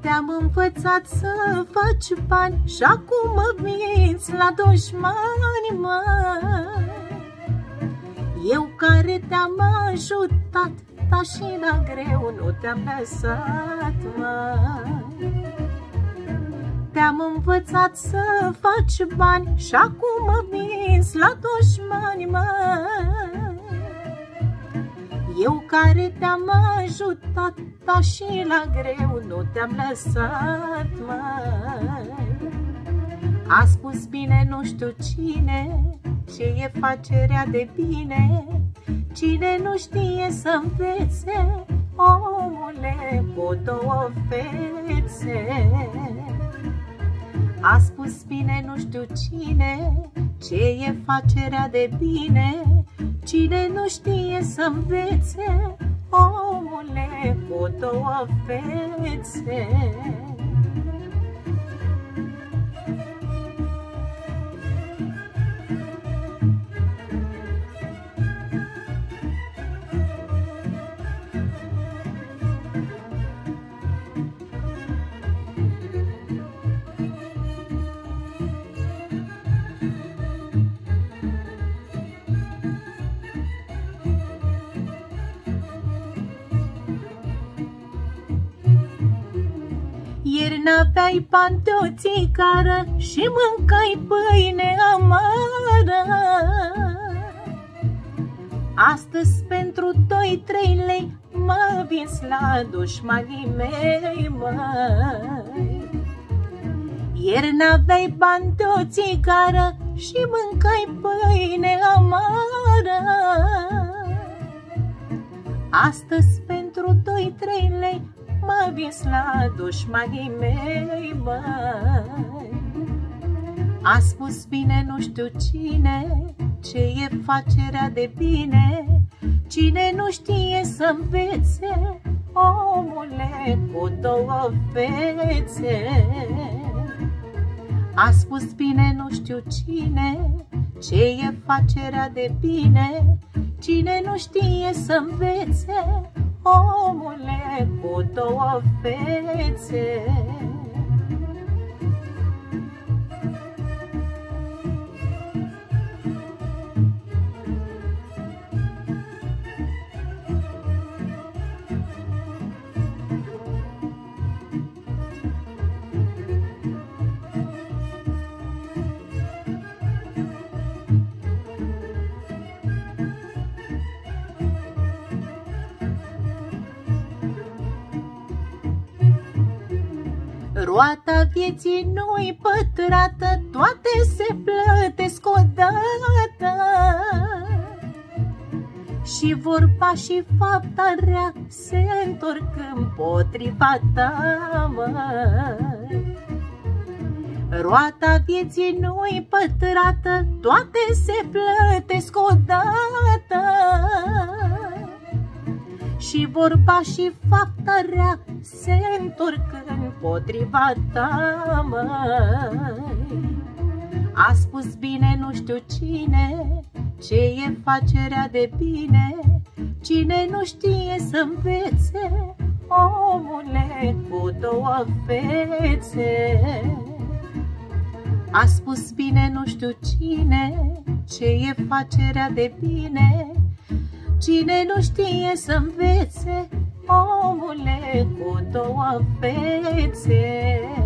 Te-am învățat să faci bani și acum mă vinți la dușmani, măi. Eu care te-am ajutat, dar și la greu nu te-am lăsat, măi. Te-am învățat să faci bani și acum mă vinți la dușmani, măi. Eu care te-am ajutat, dar și la greu nu te-am lăsat, măi. A spus bine nu știu cine, ce e facerea de bine. Cine nu știe să învețe, omule, cu două fețe. A spus bine nu știu cine, ce e facerea de bine. Cine nu știe să învețe, omule, cu două fețe. Ieri n-aveai bani de o țigară și mâncai pâine amară. Astăzi pentru 2-3 lei mă vinți la dușmanii mei, măi. Ieri n-aveai bani de o țigară și mâncai pâine amară. Astăzi pentru 2-3 lei mă vinți la dușmanii mei, măi. A spus bine nu știu cine, ce e facerea de bine. Cine nu știe să învețe, omule, cu două fețe. A spus bine nu știu cine, ce e facerea de bine. Cine nu știe să învețe, omule, cu două fețe. Roata vieții nu-i pătrată, toate se plătesc odată. Și vorba și fapta rea se întorc împotriva ta, măi. Roata vieții nu-i pătrată, toate se plătesc odată. Și vorba și fapta rea se întorc împotriva ta, măi. A spus bine nu știu cine, ce e facerea de bine. Cine nu știe să învețe, omule, cu două fețe. A spus bine nu știu cine, ce e facerea de bine. Cine nu știe să învețe, omule, cu două fețe.